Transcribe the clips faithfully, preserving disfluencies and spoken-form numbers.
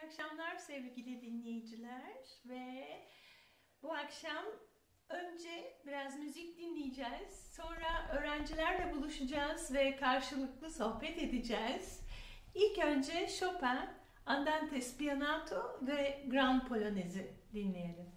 akşamlar sevgili dinleyiciler ve bu akşam önce biraz müzik dinleyeceğiz, sonra öğrencilerle buluşacağız ve karşılıklı sohbet edeceğiz. İlk önce Chopin, Andante Spianato ve Grand Polonaise dinleyelim.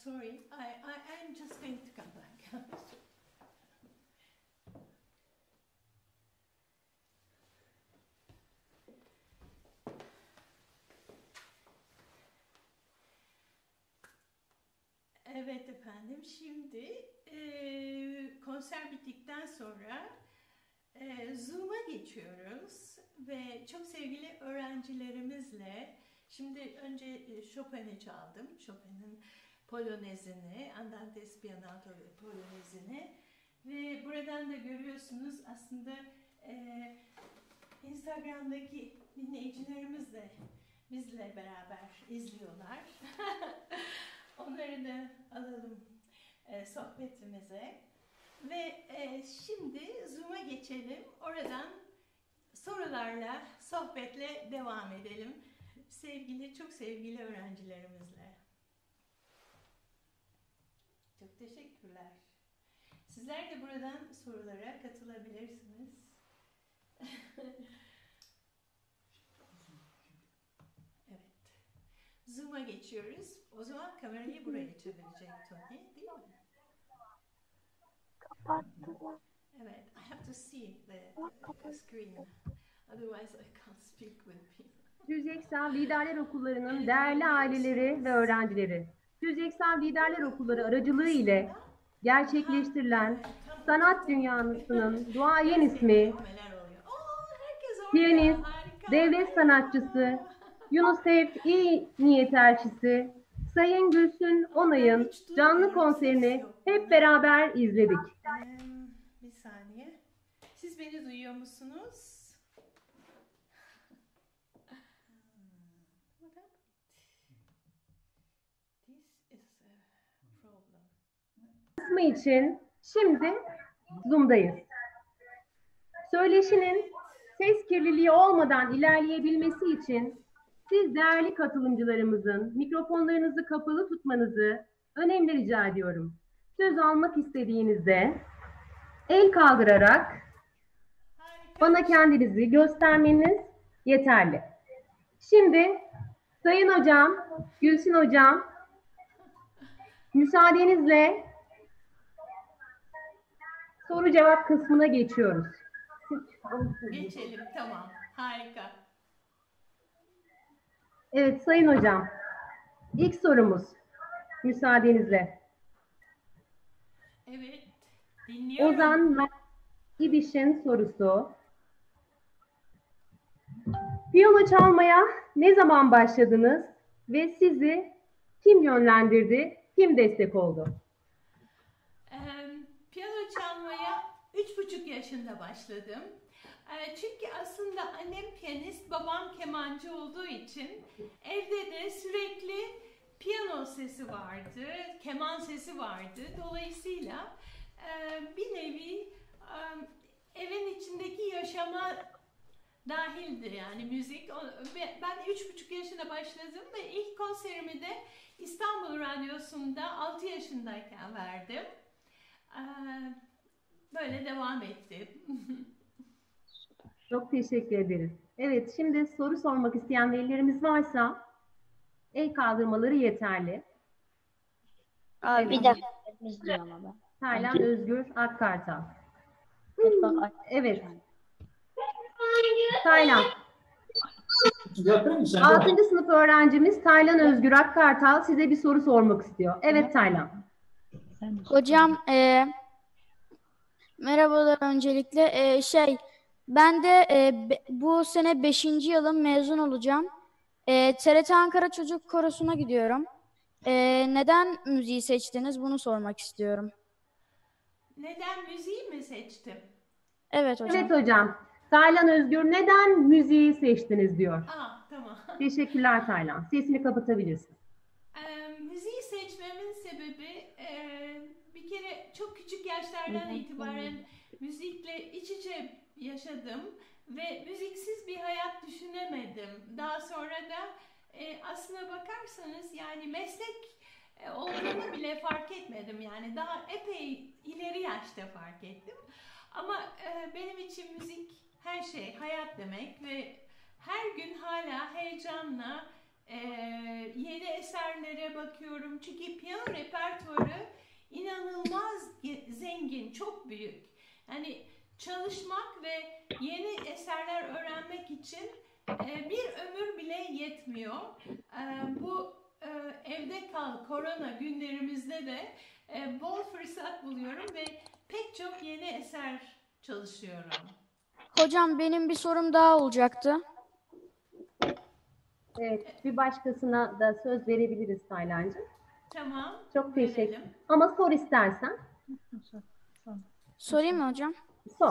sorry. I, I, I'm just going to come back. Evet efendim, şimdi e, konser bittikten sonra e, Zoom'a geçiyoruz ve çok sevgili öğrencilerimizle, şimdi önce e, Chopin'i çaldım, Chopin'in Polonezini, Andante Spianato ve Polonezini ve buradan da görüyorsunuz aslında e, Instagram'daki dinleyicilerimiz de bizle beraber izliyorlar. Onları da alalım e, sohbetimize. Ve e, şimdi Zoom'a geçelim. Oradan sorularla, sohbetle devam edelim. Sevgili, çok sevgili öğrencilerimizle. Çok teşekkürler. Sizler de buradan sorulara katılabilirsiniz. Zoom'a geçiyoruz. O zaman kamerayı buraya çevirecek Tony, değil mi? Kapattım. Evet, I have to see the, the screen. Otherwise I can't speak with people. Düz Eksen Liderler Okulları'nın değerli aileleri ve öğrencileri, Düz Eksen Liderler Okulları aracılığı ile gerçekleştirilen sanat dünyasının duayen ismi, piyanist, devlet sanatçısı, UNICEF İyi Niyet Elçisi, Sayın Gülsün Onay'ın canlı konserini hep beraber izledik. Bir saniye. Siz beni duyuyor musunuz? Kısmı için şimdi Zoom'dayız. Söyleşinin ses kirliliği olmadan ilerleyebilmesi için siz değerli katılımcılarımızın mikrofonlarınızı kapalı tutmanızı önemli rica ediyorum. Söz almak istediğinizde el kaldırarak bana kendinizi göstermeniz yeterli. Şimdi Sayın Hocam, Gülsün Hocam, müsaadenizle soru cevap kısmına geçiyoruz. Geçelim, tamam. Harika. Evet Sayın Hocam, ilk sorumuz müsaadenizle. Evet, dinliyorum. Ozan İbiş'in sorusu. Piyano çalmaya ne zaman başladınız ve sizi kim yönlendirdi, kim destek oldu? Ee, piyano çalmaya üç buçuk yaşında başladım. Ee, çünkü aslında annem piyanist, babam kemancı olduğu için evde de sürekli piyano sesi vardı, keman sesi vardı. Dolayısıyla e, bir nevi e, evin içindeki yaşama dahildi yani müzik. Ben üç buçuk yaşında başladım ve ilk konserimi de İstanbul Radyosu'nda altı yaşındayken verdim. Böyle devam etti. Çok teşekkür ederiz. Evet, şimdi soru sormak isteyen velilerimiz varsa el kaldırmaları yeterli. Abi bir dakika izliyorum ama. Taylan Özgür Akkartal. Evet. Taylan. altıncı sınıf öğrencimiz Taylan Özgür Akkartal size bir soru sormak istiyor. Evet Taylan. Hocam e, merhabalar öncelikle. E, şey ben de e, be, bu sene beşinci yılım mezun olacağım. E, T R T Ankara Çocuk Korosu'na gidiyorum. E, neden müziği seçtiniz? Bunu sormak istiyorum. Neden müziği mi seçtim? Evet hocam. Evet hocam. Taylan Özgür neden müziği seçtiniz diyor. Aa, tamam. Teşekkürler Taylan. Sesini kapatabilirsin. E, müziği seçmemin sebebi e, bir kere çok küçük yaşlardan itibaren müzikle iç içe yaşadım ve müziksiz bir hayat düşünemedim. Daha sonra da e, aslına bakarsanız yani meslek e, olduğunu bile fark etmedim. Yani daha epey ileri yaşta fark ettim. Ama e, benim için müzik her şey, hayat demek ve her gün hala heyecanla e, yeni eserlere bakıyorum. Çünkü piyano repertuarı inanılmaz ge- zengin, çok büyük. Yani çalışmak ve yeni eserler öğrenmek için e, bir ömür bile yetmiyor. E, bu e, evde kal, korona günlerimizde de e, bol fırsat buluyorum ve pek çok yeni eser çalışıyorum. Hocam benim bir sorum daha olacaktı. Evet, bir başkasına da söz verebiliriz Taylancığım. Tamam, Çok teşekkür. verelim. Ama sor istersen. Sorayım mı hocam? Sor.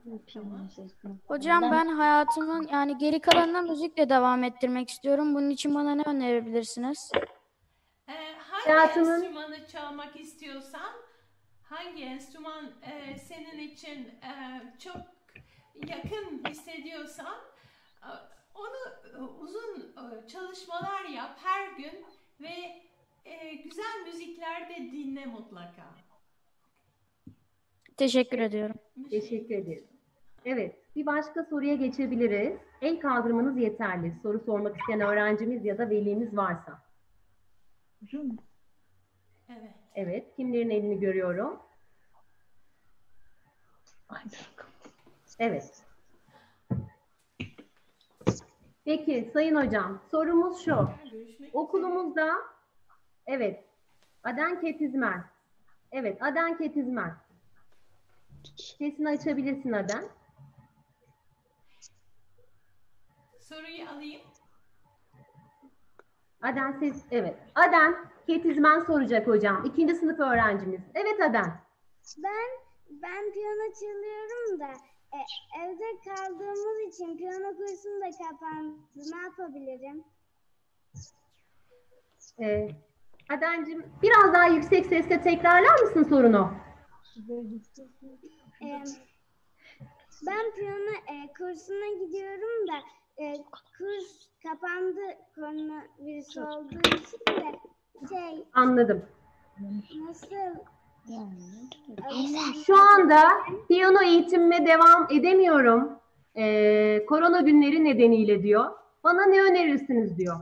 Hocam ben hayatımın yani geri kalanına müzikle devam ettirmek istiyorum. Bunun için bana ne önerebilirsiniz? E, hangi Hayatının- enstrümanı çalmak istiyorsan, hangi enstrüman e, senin için e, çok yakın hissediyorsan, e, onu e, uzun e, çalışmalar yap her gün ve e, güzel müzikler de dinle mutlaka. Teşekkür ediyorum. Teşekkür ederim. Evet, bir başka soruya geçebiliriz. El kaldırmanız yeterli. Soru sormak isteyen öğrencimiz ya da velimiz varsa. Evet. Evet, kimlerin elini görüyorum? Evet. Peki Sayın Hocam, sorumuz şu. Görüşmek Okulumuzda, evet, Adenket Hizmet. Evet, Adenket Hizmet. Sesini açabilirsin Aden. Soruyu alayım. Aden ses, evet. Aden Ketizmen soracak hocam. İkinci sınıf öğrencimiz. Evet Aden. Ben ben piyano çalıyorum da e, evde kaldığımız için piyano kursum da kapandı. Ne yapabilirim? Ee, Adencim biraz daha yüksek sesle tekrarlar mısın sorunu? E, ben piyano e, kursuna gidiyorum da e, kurs kapandı koronavirüs olduğu için de şey Anladım. nasıl Şu anda piyano eğitimime devam edemiyorum. Ee, korona günleri nedeniyle diyor. Bana ne önerirsiniz diyor.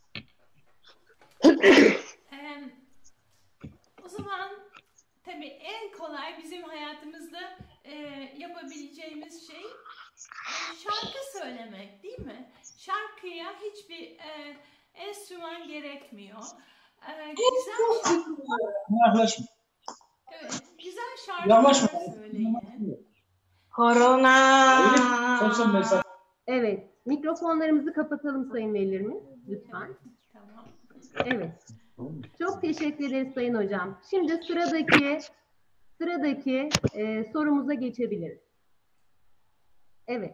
Ee, o zaman tabii en kolay bizim hayatımızda e, yapabileceğimiz şey e, şarkı söylemek, değil mi? Şarkıya hiçbir e, enstrüman gerekmiyor. E, güzel şarkı, Yaklaşma. evet, güzel şarkılar Yaklaşma. söyleyin. Korona. Sosyal mesafe. Evet. Mikrofonlarımızı kapatalım sayın velilerimiz. Lütfen. Tamam. Evet. Çok teşekkür ederiz Sayın Hocam. Şimdi sıradaki sıradaki e, sorumuza geçebiliriz. Evet.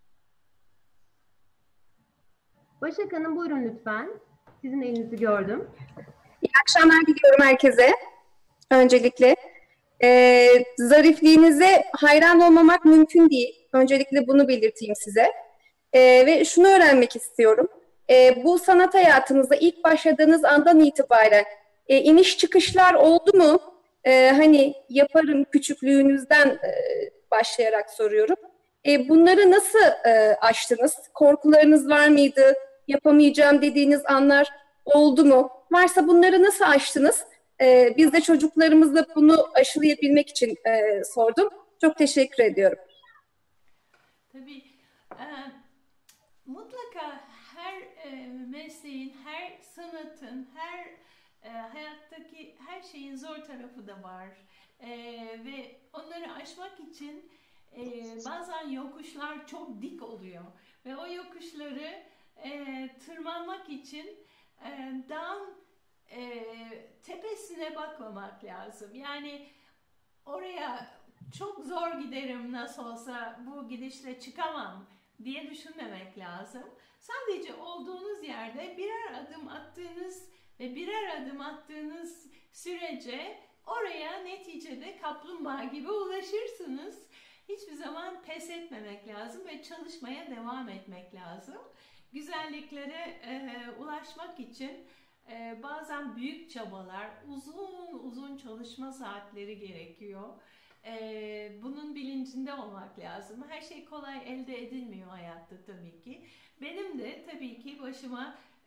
Başak Hanım buyurun lütfen. Sizin elinizi gördüm. İyi akşamlar diliyorum herkese. Öncelikle Ee, zarifliğinize hayran olmamak mümkün değil. Öncelikle bunu belirteyim size. Ee, ve şunu öğrenmek istiyorum. Ee, bu sanat hayatınıza ilk başladığınız andan itibaren e, iniş çıkışlar oldu mu? Ee, hani yaparım küçüklüğünüzden e, başlayarak soruyorum. E, bunları nasıl e, aştınız? Korkularınız var mıydı? Yapamayacağım dediğiniz anlar oldu mu? Varsa bunları nasıl aştınız? Ee, biz de çocuklarımızla bunu aşılayabilmek için e, sordum. Çok teşekkür ediyorum. Tabii e, mutlaka her e, mesleğin, her sanatın, her e, hayattaki her şeyin zor tarafı da var. E, ve onları aşmak için e, bazen yokuşlar çok dik oluyor. Ve o yokuşları e, tırmanmak için e, dağın e, tepesine bakmamak lazım. Yani oraya çok zor giderim nasıl olsa bu gidişle çıkamam diye düşünmemek lazım. Sadece olduğunuz yerde birer adım attığınız ve birer adım attığınız sürece oraya neticede kaplumbağa gibi ulaşırsınız. Hiçbir zaman pes etmemek lazım ve çalışmaya devam etmek lazım. Güzelliklere e, ulaşmak için e, bazen büyük çabalar, uzun uzun çalışma saatleri gerekiyor. Ee, bunun bilincinde olmak lazım. Her şey kolay elde edilmiyor hayatta tabii ki. Benim de tabii ki başıma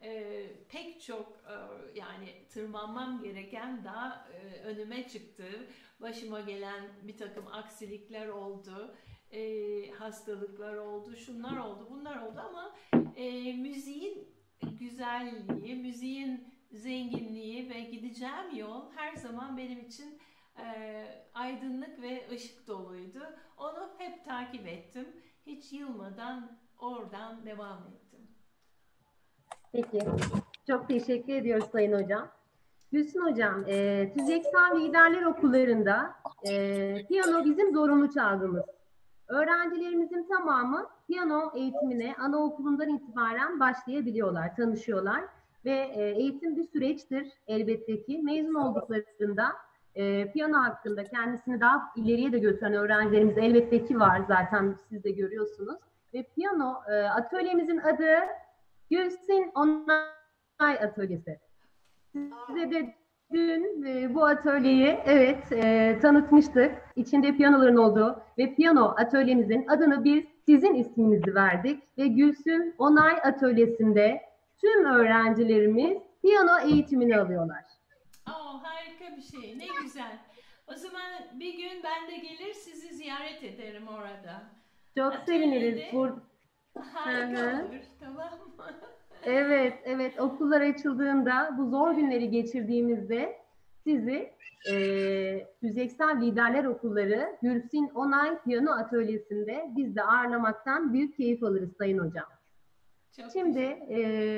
e, pek çok e, yani tırmanmam gereken daha e, önüme çıktı. Başıma gelen bir takım aksilikler oldu, e, hastalıklar oldu, şunlar oldu, bunlar oldu ama e, müziğin güzelliği, müziğin zenginliği ve gideceğim yol her zaman benim için e, aydınlık ve ışık doluydu. Onu hep takip ettim. Hiç yılmadan oradan devam ettim. Peki. Çok teşekkür ediyoruz Sayın Hocam. Gülsün Hocam, e, TÜZEKSAN Liderler Okullarında e, piyano bizim zorunlu çalgımız. Öğrencilerimizin tamamı piyano eğitimine anaokulundan itibaren başlayabiliyorlar, tanışıyorlar. Ve e, eğitim bir süreçtir elbette ki. Mezun olduklarında e, piyano hakkında kendisini daha ileriye de götüren öğrencilerimiz elbette ki var, zaten siz de görüyorsunuz. Ve piyano e, atölyemizin adı Gülsün Onay Atölyesi. Size de dün e, bu atölyeyi evet e, tanıtmıştık. İçinde piyanoların olduğu ve piyano atölyemizin adını biz sizin isminizi verdik. Ve Gülsün Onay Atölyesi'nde tüm öğrencilerimiz piyano eğitimini alıyorlar. Oh, harika bir şey. Ne güzel. O zaman bir gün ben de gelir sizi ziyaret ederim orada. Çok seviniriz. Bur Harika Hı hı. olur. Tamam mı? evet, evet. Okullar açıldığında, bu zor günleri geçirdiğimizde sizi e, TÜZEKSAN Liderler Okulları Gülsün Onay Piyano Atölyesi'nde biz de ağırlamaktan büyük keyif alırız Sayın Hocam. Çok Şimdi e,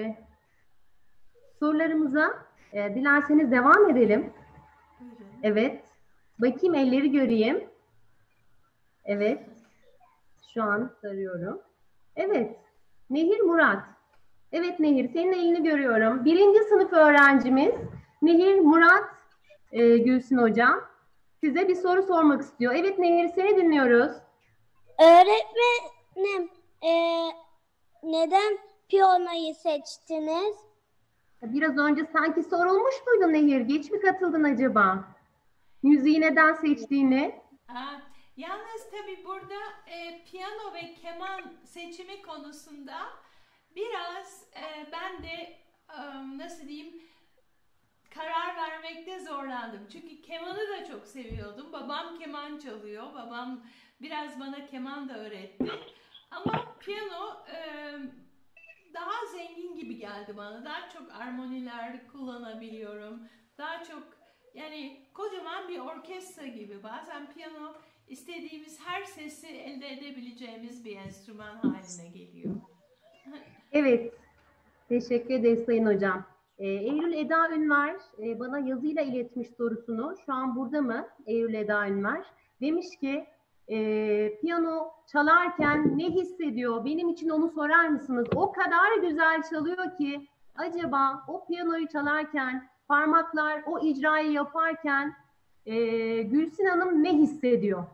sorularımıza e, dilerseniz devam edelim. buyurun. Evet. Bakayım elleri göreyim. Evet. Şu an sarıyorum. Evet. Nehir Murat. Evet Nehir, senin elini görüyorum. Birinci sınıf öğrencimiz Nehir Murat e, Gülsün Hocam size bir soru sormak istiyor. Evet Nehir, seni dinliyoruz. Öğretmenim, e, neden piyanoyu seçtiniz? Biraz önce sanki sorulmuş muydu Nehir? Geç mi katıldın acaba? Müziği neden seçtiğini? Aa, yalnız tabii burada e, piyano ve keman seçimi konusunda biraz e, ben de e, nasıl diyeyim karar vermekte zorlandım. Çünkü kemanı da çok seviyordum. Babam keman çalıyor. Babam biraz bana keman da öğretti. Ama piyano e, daha zengin gibi geldi bana. Daha çok armoniler kullanabiliyorum. Daha çok yani kocaman bir orkestra gibi. Bazen piyano istediğimiz her sesi elde edebileceğimiz bir enstrüman haline geliyor. Evet. Teşekkür ederiz Sayın Hocam. Ee, Eylül Eda Ünver e, bana yazıyla iletmiş sorusunu. Şu an burada mı Eylül Eda Ünver? Demiş ki e, piyano çalarken ne hissediyor? Benim için onu sorar mısınız? O kadar güzel çalıyor ki acaba o piyanoyu çalarken parmaklar o icrayı yaparken e, Gülsün Hanım ne hissediyor?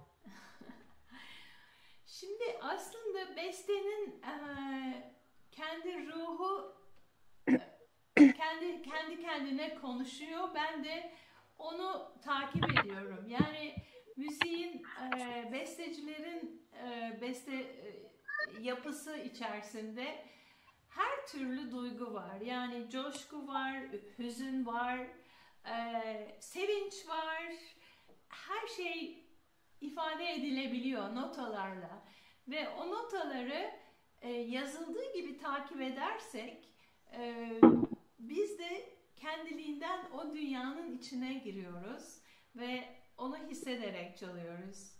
Şimdi aslında bestenin e, kendi ruhu kendi kendi kendine konuşuyor. Ben de onu takip ediyorum. Yani müziğin, e, bestecilerin e, beste e, yapısı içerisinde her türlü duygu var. Yani coşku var, hüzün var, e, sevinç var. Her şey ifade edilebiliyor notalarla. Ve o notaları e, yazıldığı gibi takip edersek e, biz de kendiliğinden o dünyanın içine giriyoruz ve onu hissederek çalıyoruz.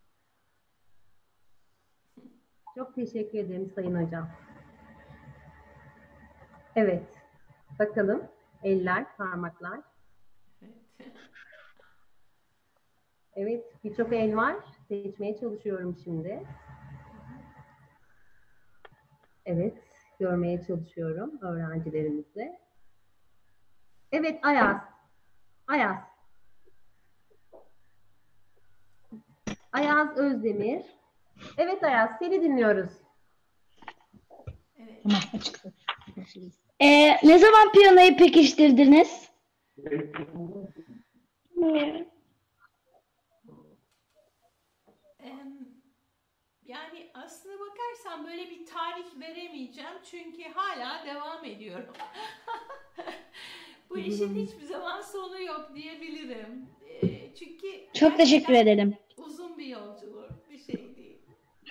Çok teşekkür ederim Sayın Hocam. Evet. Bakalım. Eller, parmaklar. Evet. Evet. Birçok el var. Seçmeye çalışıyorum şimdi. Evet. Görmeye çalışıyorum öğrencilerimizle. Evet Ayaz. Ayaz. Ayaz Özdemir. Evet Ayaz, seni dinliyoruz. Evet. Tamam, açıkçası. Ee, ne zaman piyanoyu pekiştirdiniz? Em, Yani aslına bakarsan böyle bir tarih veremeyeceğim çünkü hala devam ediyorum. Bu işin hiçbir zaman sonu yok diyebilirim. Ee, çünkü Çok teşekkür gerçekten ederim. uzun bir yolculuk, bir şey değil.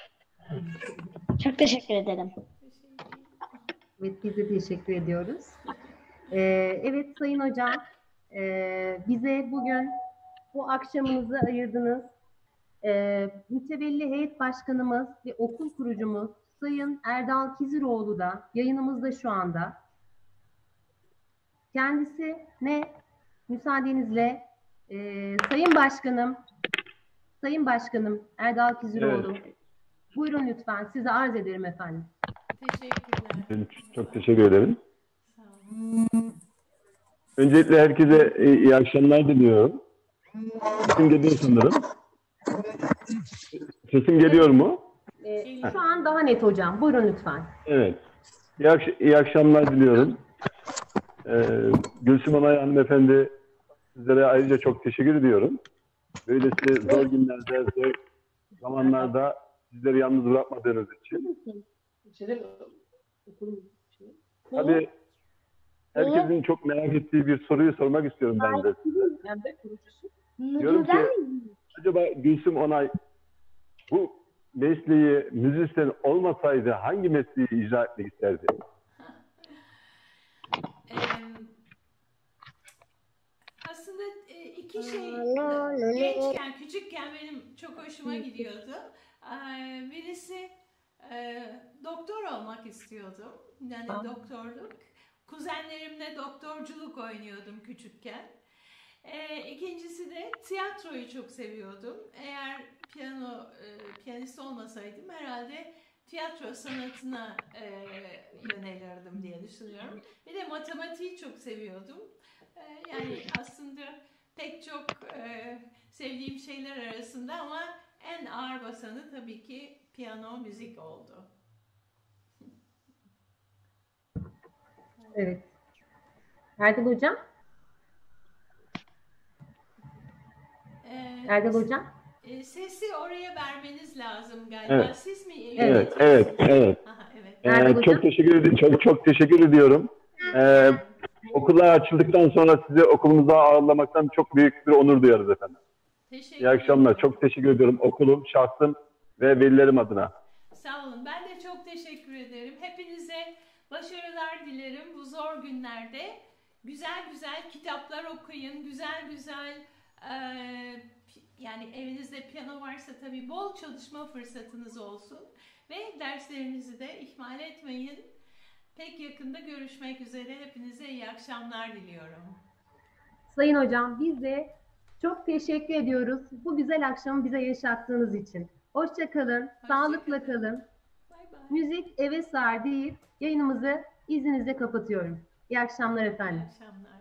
Çok teşekkür ederim. Bir şey değil. Evet, biz de teşekkür ediyoruz. Ee, evet Sayın Hocam, e, bize bugün bu akşamınızı ayırdınız. Ee, mütevelli heyet başkanımız ve okul kurucumuz Sayın Erdal Kiziroğlu da yayınımızda şu anda. Kendisi ne müsaadenizle e, Sayın Başkanım, Sayın Başkanım Erdal Kiziroğlu, buyurun lütfen size arz ederim efendim. Teşekkürler. Çok teşekkür ederim. Sağ olun. Öncelikle herkese iyi akşamlar diliyorum. Sesim geliyor sanırım. Sesim geliyor mu? Ee, şu an daha net hocam. Buyurun lütfen. Evet. İyi, akş iyi akşamlar diliyorum. Ee, Gülsüm Onay hanımefendi, sizlere ayrıca çok teşekkür ediyorum. Böylesi zor günlerde, zor zamanlarda sizleri yalnız bırakmadığınız için. Tabii herkesin çok merak ettiği bir soruyu sormak istiyorum ben de size. Diyorum ki, acaba Gülsüm Onay bu mesleği müzisyen olmasaydı hangi mesleği icra etmek isterdi? Ee, aslında e, iki şey gençken, küçükken benim çok hoşuma gidiyordu. Ee, birisi e, doktor olmak istiyordum. Yani doktorluk. Kuzenlerimle doktorculuk oynuyordum küçükken. Ee, ikincisi de tiyatroyu çok seviyordum. Eğer piyano e, piyanist olmasaydım herhalde tiyatro sanatına e, yönelirdim diye düşünüyorum. Bir de matematiği çok seviyordum. E, yani aslında pek çok e, sevdiğim şeyler arasında ama en ağır basanı tabii ki piyano, müzik oldu. Evet. Erdal Hocam? Ee, Erdal Hocam? e, sesi oraya vermeniz lazım galiba. Evet. Siz mi? Evet, evet, evet. Aha, evet. Ee, Erdal çok Hocam? teşekkür ederim. Çok çok teşekkür ediyorum. Ee, okullar açıldıktan sonra sizi okulumuza ağırlamaktan çok büyük bir onur duyarız efendim. Teşekkür İyi akşamlar. ederim. Çok teşekkür ediyorum okulum, şahsım ve velilerim adına. Sağ olun. Ben de çok teşekkür ederim. Hepinize başarılar dilerim bu zor günlerde. Güzel güzel kitaplar okuyun. Güzel güzel e, yani evinizde piyano varsa tabii bol çalışma fırsatınız olsun. Ve derslerinizi de ihmal etmeyin. Pek yakında görüşmek üzere. Hepinize iyi akşamlar diliyorum. Sayın Hocam, biz de çok teşekkür ediyoruz bu güzel akşamı bize yaşattığınız için. Hoşça kalın, sağlıkla kalın. Bay bay. Müzik eve sar deyip yayınımızı izninizle kapatıyorum. İyi akşamlar İyi efendim. akşamlar.